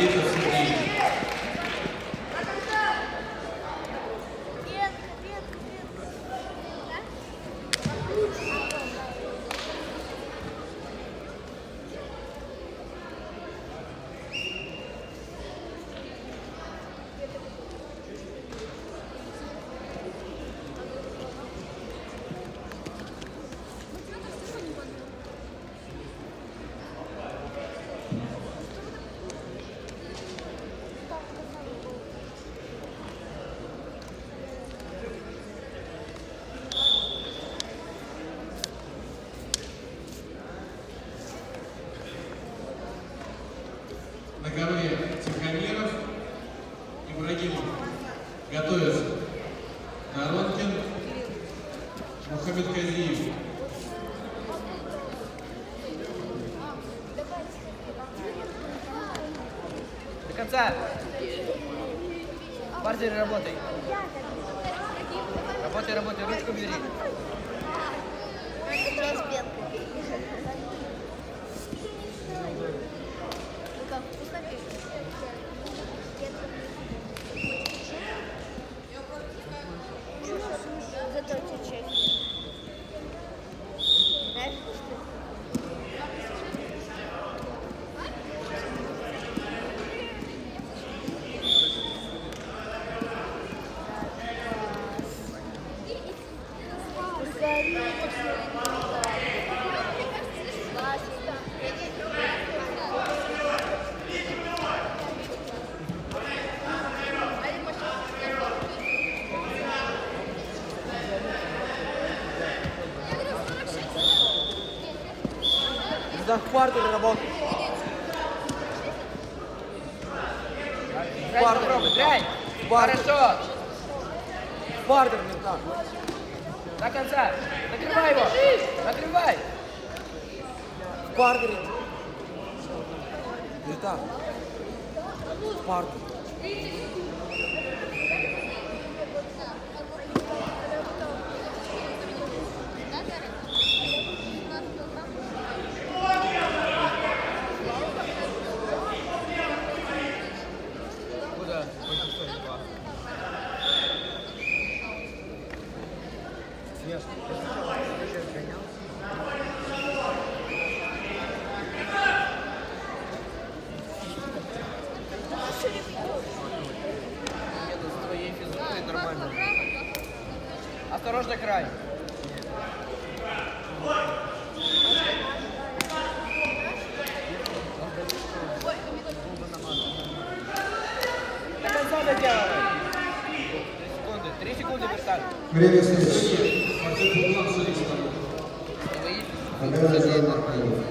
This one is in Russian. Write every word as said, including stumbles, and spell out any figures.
Аветов Сергей. На ковре Тихомиров, Ибрагимов. Готовятся. Народкин, Мухаммед Казиев. До конца. В партере работай. Работай, работай, ручку бери. Зато чуть-чуть. Знаешь, что? Да, в партере работай. В партере. Хорошо. В партере не так. До конца. Накрывай его. Накрывай. В партере. Не так. В партере. Осторожно, край. До конца дотягивай. Три секунды. Три секунды до старта. Время следующее. Нормально.